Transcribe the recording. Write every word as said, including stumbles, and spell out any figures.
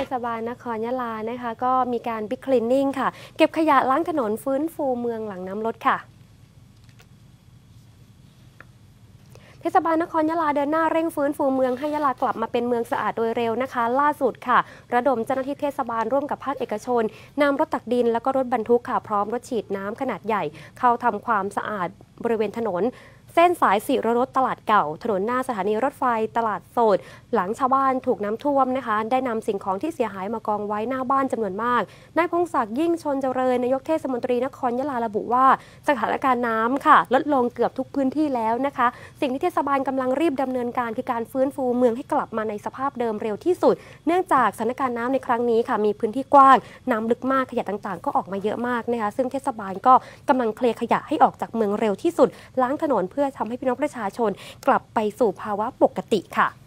ศบาลนครยะลานะคะก็มีการบิ๊กคลีนนิ่งค่ะเก็บขยะล้างถนนฟื้นฟูเมืองหลังน้ำลดค่ะเทศบาลนครยะลาเดินหน้าเร่งฟื้นฟูเมืองให้ยะลากลับมาเป็นเมืองสะอาดโดยเร็วนะคะล่าสุดค่ะระดมเจ้าหน้าที่เทศบาลร่วมกับภาคเอกชนนำรถตักดินแล้วก็รถบรรทุกค่ะพร้อมรถฉีดน้ำขนาดใหญ่เข้าทำความสะอาดบริเวณถนนเส้นสายสีรถตลาดเก่าถนนหน้าสถานีรถไฟตลาดโสดหลังชาวบ้านถูกน้ำท่วมนะคะได้นำสิ่งของที่เสียหายมากองไว้หน้าบ้านจำนวนมากนายพงศักดิ์ยิ่งชนเจริญนายกเทศมนตรีนครยะลาระบุว่าสถานการณ์น้ำค่ะลดลงเกือบทุกพื้นที่แล้วนะคะสิ่งที่เทศบาลกำลังรีบดำเนินการคือการฟื้นฟูเมืองให้กลับมาในสภาพเดิมเร็วที่สุดเนื่องจากสถานการณ์น้ำในครั้งนี้ค่ะมีพื้นที่กว้างน้ำลึกมากขยะต่างๆก็ออกมาเยอะมากนะคะซึ่งเทศบาลก็กำลังเคลียร์ขยะให้ออกจากเมืองเร็วที่สุดล้างถนนเพื่อทำให้พี่น้องประชาชนกลับไปสู่ภาวะปกติค่ะ